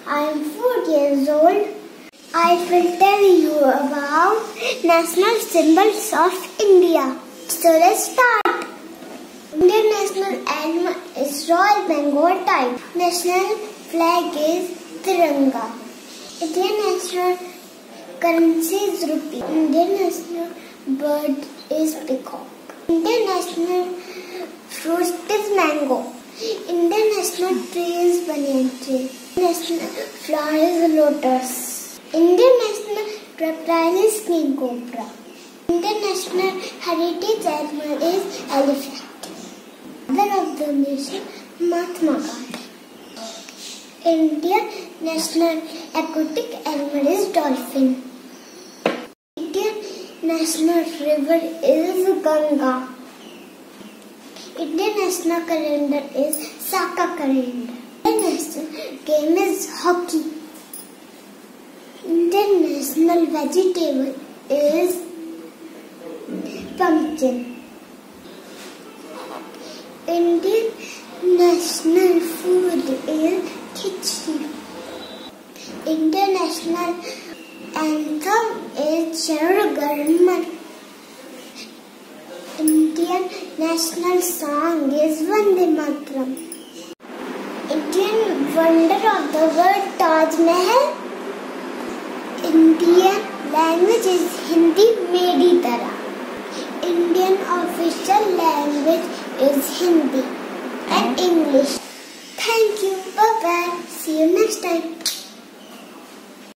I am 4 years old. I will tell you about national symbols of India. So let's start. Indian national animal is Royal Bengal Tiger. National flag is Tiranga. Indian national currency is rupee. Indian national bird is peacock. Indian national fruit is mango. Indian national tree is banyan tree. National flower is lotus. Indian national reptile is king cobra. Indian national heritage animal is elephant. Father of the nation, Mahatma Gandhi. Indian national aquatic animal is dolphin. Indian national river is Ganga. Indian national calendar is Saka calendar. Indian national game is hockey. Indian national vegetable is pumpkin. Indian national food is khichdi. Indian national anthem is Jai Garhman. Indian national song is Vande Mataram. Indian wonder of the world Taj Mahal. Indian language is Hindi meri tarah. Indian official language is Hindi and English. Thank you. Bye bye. See you next time.